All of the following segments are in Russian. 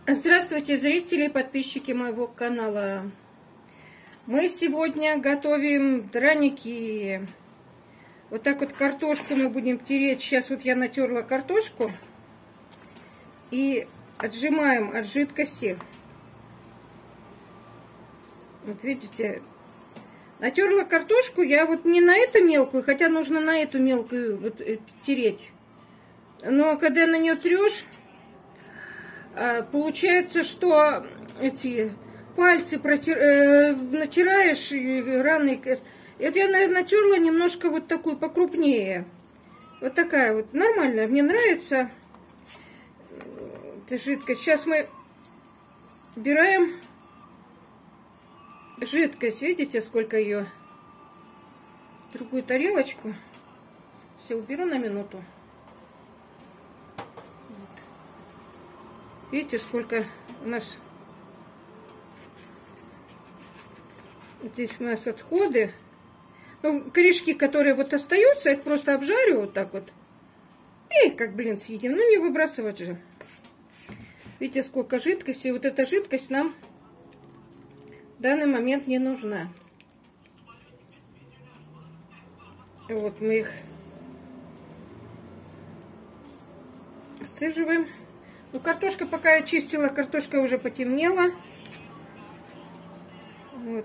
Здравствуйте, зрители и подписчики моего канала. Мы сегодня готовим драники. Вот так вот картошку мы будем тереть. Сейчас вот я натерла картошку. И отжимаем от жидкости. Вот видите, натерла картошку. Я вот не на эту мелкую, хотя нужно на эту мелкую вот тереть. Но когда на нее трешь, получается, что эти пальцы натираешь раны. Это я, наверное, натерла немножко вот такую покрупнее. Вот такая вот нормальная. Мне нравится эта жидкость. Сейчас мы убираем жидкость. Видите, сколько ее? Другую тарелочку. Все, уберу на минуту. Видите, сколько у нас здесь у нас отходы. Ну, корешки, которые вот остаются, их просто обжарю вот так вот. И как, блин, съедим. Ну, не выбрасывать же. Видите, сколько жидкости. И вот эта жидкость нам в данный момент не нужна. Вот мы их сцеживаем. Ну, картошка, пока я чистила, картошка уже потемнела. Вот.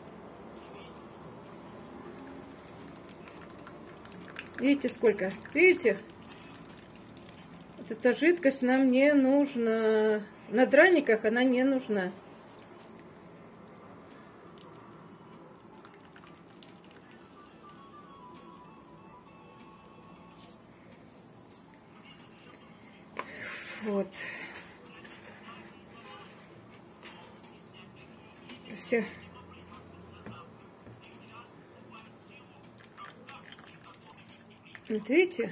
Видите, сколько? Видите? Вот эта жидкость нам не нужна. На драниках она не нужна. Вот. Все. Вот видите?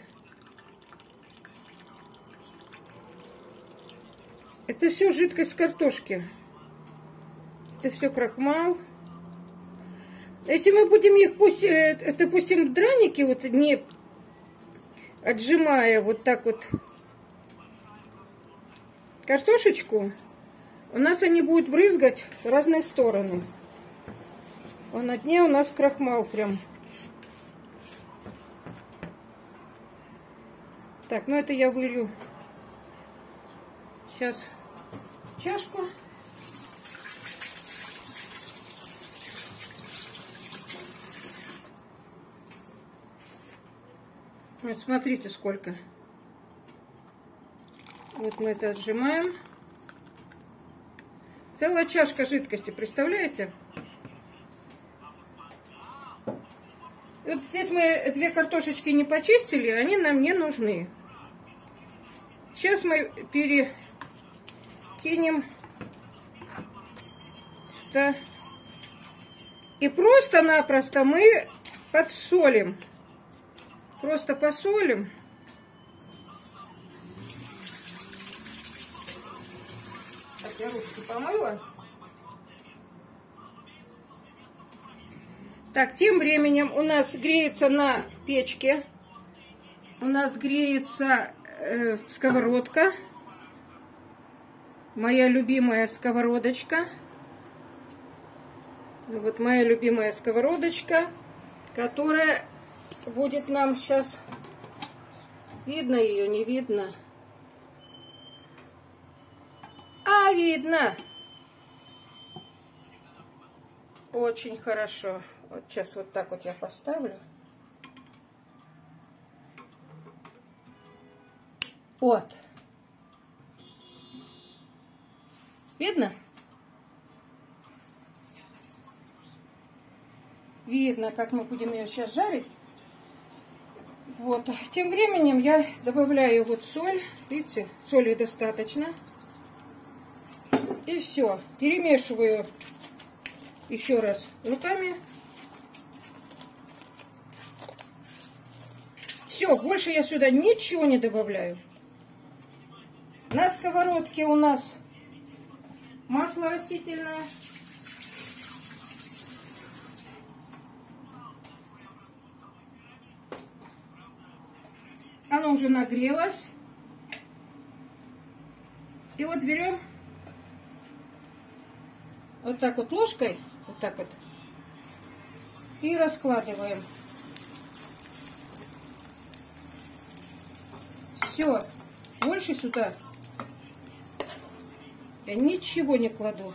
Это все жидкость картошки. Это все крахмал. Если мы будем их, допустим, в драники, вот не отжимая вот так вот картошечку, у нас они будут брызгать в разные стороны. А на дне у нас крахмал прям. Так, ну это я вылью сейчас в чашку. Вот смотрите, сколько. Вот мы это отжимаем. Целая чашка жидкости, представляете? И вот здесь мы две картошечки не почистили, они нам не нужны. Сейчас мы перекинем сюда. И просто-напросто мы подсолим. Просто посолим. Так, я ручки помыла. Так, тем временем у нас греется на печке. У нас греется сковородка. Моя любимая сковородочка. Вот моя любимая сковородочка, которая будет нам сейчас... Видно ее, не видно? А, видно. Очень хорошо. Вот сейчас вот так вот я поставлю. Вот. Видно? Видно, как мы будем ее сейчас жарить. Вот. Тем временем я добавляю вот соль. Видите, соли достаточно. И все. Перемешиваю еще раз руками. Все, больше я сюда ничего не добавляю. На сковородке у нас масло растительное. Оно уже нагрелось. И вот берем Вот так вот ложкой, вот так вот, и раскладываем. Все, больше сюда я ничего не кладу.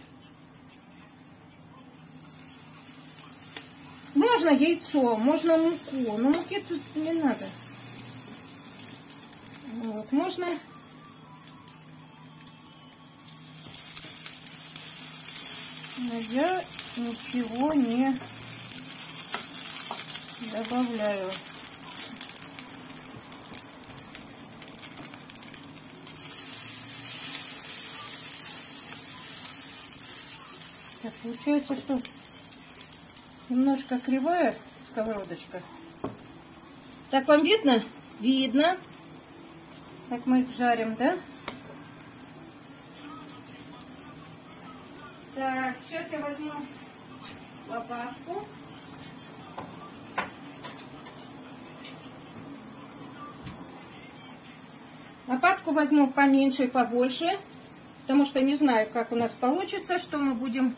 Можно яйцо, можно муку, но муки тут не надо. Вот, можно но я ничего не добавляю. Так, получается, что немножко кривая сковородочка. Так, вам видно? Видно. Как мы их жарим, да? Так, сейчас я возьму лопатку. Лопатку возьму поменьше и побольше, потому что не знаю, как у нас получится, что мы будем...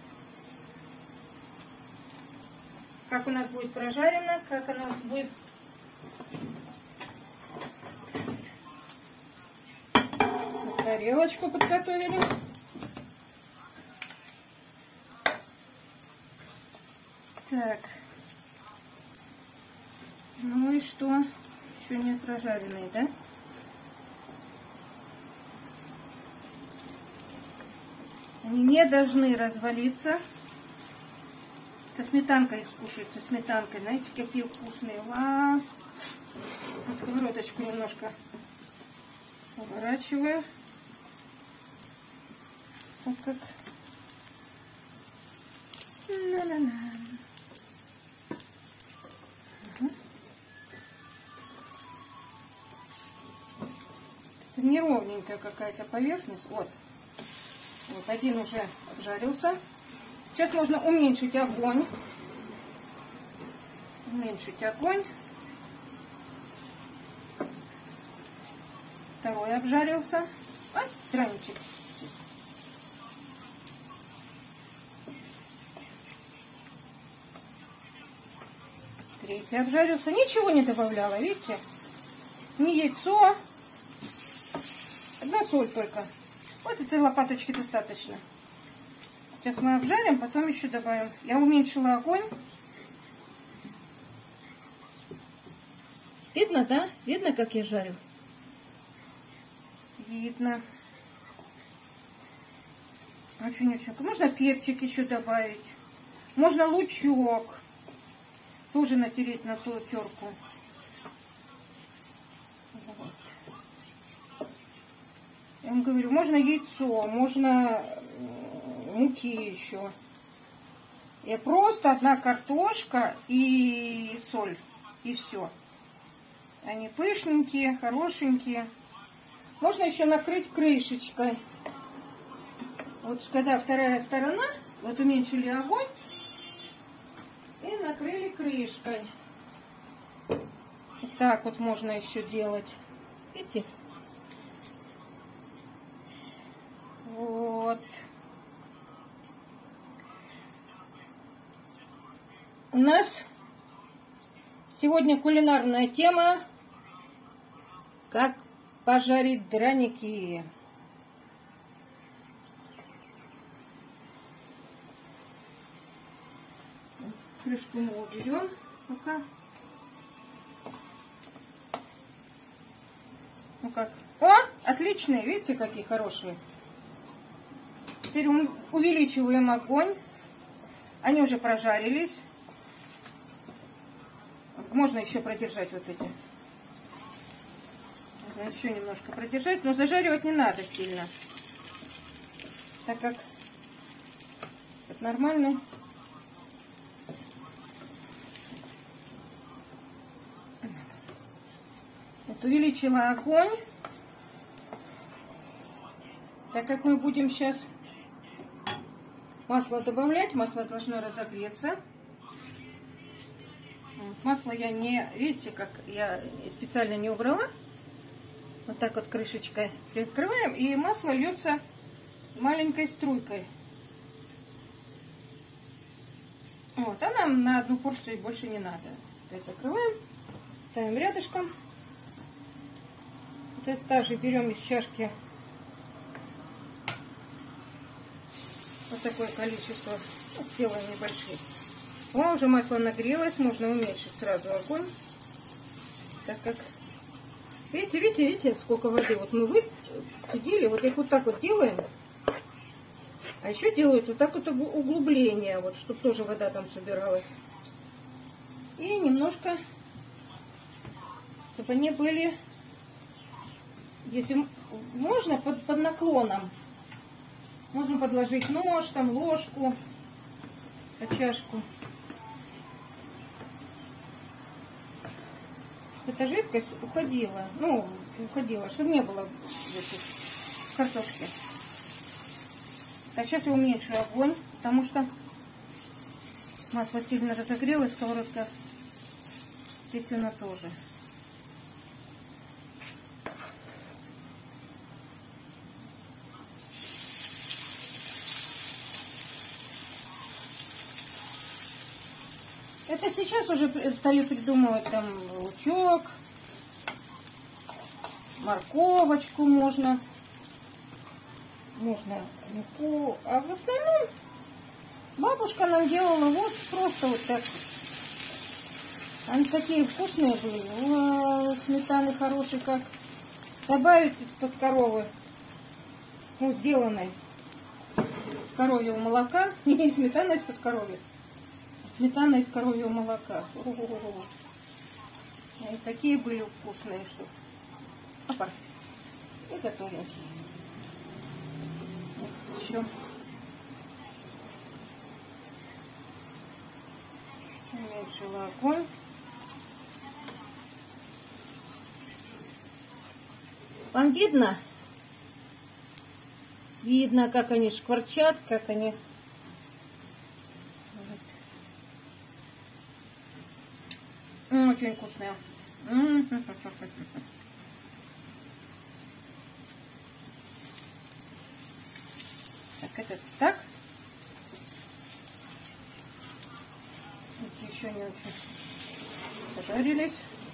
Как у нас будет прожарено, как у нас будет... Тарелочку подготовили. Так. Ну и что? Еще не прожаренные, да? Они не должны развалиться. Со сметанкой их кушать, со сметанкой. Знаете, какие вкусные. Сковородочку немножко поворачиваю. Вот как. На-на-на. Неровненькая какая-то поверхность. Вот. Вот один уже обжарился. Сейчас можно уменьшить огонь. Уменьшить огонь. Второй обжарился. Ай, драничек. Третий обжарился. Ничего не добавляла, видите? Ни яйцо. Одна соль только. Вот этой лопаточки достаточно. Сейчас мы обжарим, потом еще добавим. Я уменьшила огонь. Видно, да? Видно, как я жарю? Видно. Очень-очень. Можно перчик еще добавить. Можно лучок. Тоже натереть на ту терку. Вот. Я вам говорю, можно яйцо, можно муки еще. И просто одна картошка и соль. И все. Они пышненькие, хорошенькие. Можно еще накрыть крышечкой. Вот когда вторая сторона, вот уменьшили огонь и накрыли крышкой. Вот так вот можно еще делать. Видите? Вот. У нас сегодня кулинарная тема, как пожарить драники. Крышку мы уберем пока. Ну как? О, отличные, видите, какие хорошие. Теперь увеличиваем огонь. Они уже прожарились. Можно еще продержать вот эти. Еще немножко продержать, но зажаривать не надо сильно. Так как это нормально. Вот увеличила огонь. Так как мы будем сейчас масло добавлять, масло должно разогреться. Масло я не, видите, как я специально не убрала. Вот так вот крышечкой приоткрываем, и масло льется маленькой струйкой. Вот, а нам на одну порцию больше не надо. Это закрываем, ставим рядышком. Вот это также берем из чашки вот такое количество, делаем небольшие. О, уже масло нагрелось, можно уменьшить сразу огонь, так как, видите, сколько воды. Вот мы сидели, вот их вот так вот делаем, а еще делают вот так вот углубление, вот, чтобы тоже вода там собиралась. И немножко, чтобы они были, если можно, под наклоном. Можно подложить нож, там, ложку, чашку. Эта жидкость уходила, чтобы не было картошки. А сейчас я уменьшую огонь, потому что масло сильно разогрелось, сковородка, естественно, тоже. Это сейчас уже стали придумывать там лучок, морковочку можно муку. А в основном бабушка нам делала вот просто вот так. Они такие вкусные были. О, сметаны хорошие, как добавить из-под коровы. Ну, сделанной с коровьего молока. Не сметана из-под коровы. Сметана из коровьего молока. И такие были вкусные, что... Опа. И готовенькие. Еще. Уменьшила огонь. Вам видно? Видно, как они шкварчат, как они... Очень вкусные. Так, этот так. Эти еще не очень пожарились.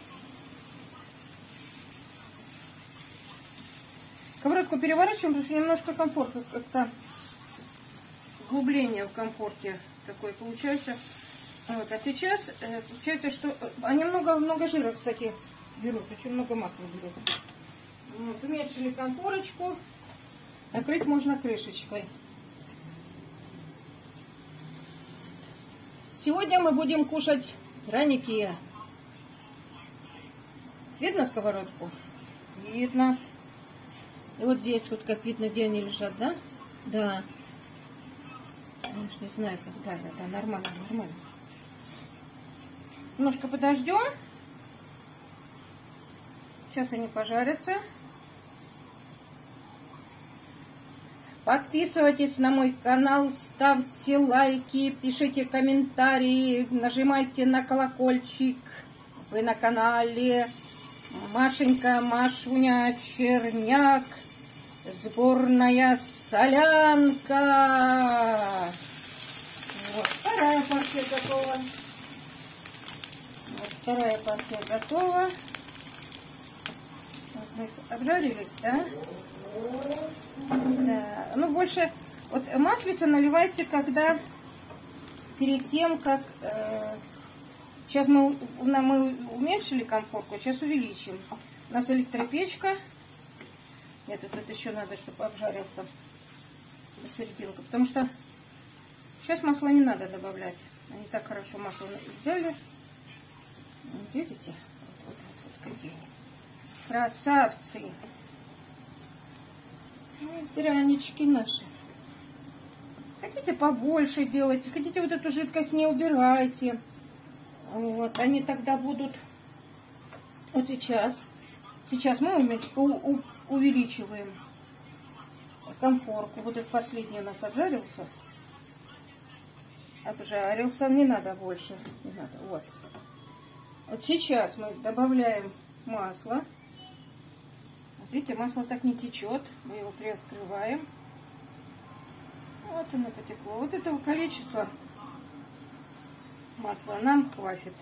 Сковородку переворачиваем, потому что немножко комфорта, как-то углубление в комфорте такое получается. Вот, а сейчас получается, что они много жира, кстати, берут, очень много масла берут. Вот, уменьшили конфорочку, накрыть можно крышечкой. Сегодня мы будем кушать драники. Видно сковородку? Видно. И вот здесь вот, как видно, где они лежат, да? Да. Я уж не знаю, когда. Да, нормально. Немножко подождем. Сейчас они пожарятся. Подписывайтесь на мой канал, ставьте лайки, пишите комментарии, нажимайте на колокольчик. Вы на канале Машенька, Машуня, Черняк, сборная солянка. Вот, вторая партия готова. Вот, вторая партия готова. Вот, мы обжарились, да? Да. Ну, больше... Вот маслица наливайте, когда... Перед тем, как... Сейчас мы уменьшили конфорку, сейчас увеличим. У нас электропечка. Нет, это еще надо, чтобы обжарился до серединки. Потому что сейчас масло не надо добавлять. Они так хорошо масло взяли. Видите? Вот какие. Красавцы. Дранички наши. Хотите побольше делайте, хотите вот эту жидкость не убирайте. Вот, они тогда будут... Вот сейчас мы увеличиваем конфорку. Вот этот последний у нас обжарился. Не надо больше. Не надо. Вот. Вот сейчас мы добавляем масло. Видите, масло так не течет. Мы его приоткрываем. Вот оно потекло. Вот этого количества масла нам хватит.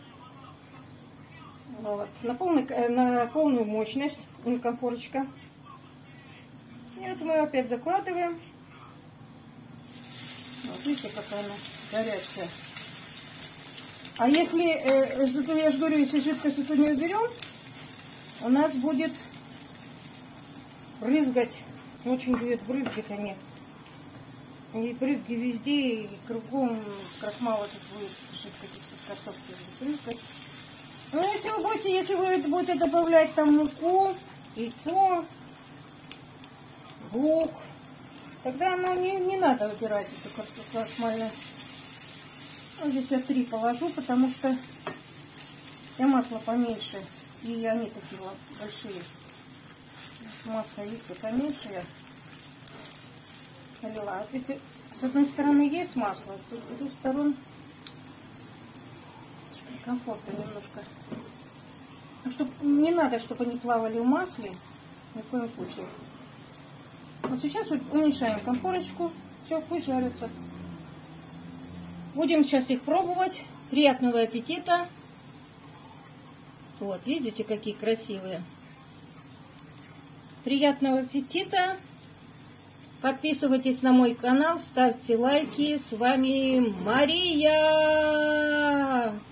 Вот. На полную мощность конфорочка. И вот мы опять закладываем. Вот видите, какая она горячая. А если, я же говорю, если жидкость эту не уберем, у нас будет брызгать. Очень будет брызгать они. И брызги везде, и кругом крахмал этот будет жидкость картошки брызгать. Ну, если вы будете добавлять там муку, яйцо, лук, тогда оно не надо убирать эту картошку крахмальную. Ну, здесь я 3 положу, потому что я масло поменьше, и они такие вот большие. Масло видите, поменьше я налила. Вот если с одной стороны есть масло, с другой стороны комфортно немножко. Не надо, чтобы они плавали в масле, ни в коем случае. Вот сейчас вот умешаем конфорочку, все, пусть жарится. Будем сейчас их пробовать. Приятного аппетита. Вот, видите, какие красивые. Приятного аппетита. Подписывайтесь на мой канал, ставьте лайки. С вами Мария.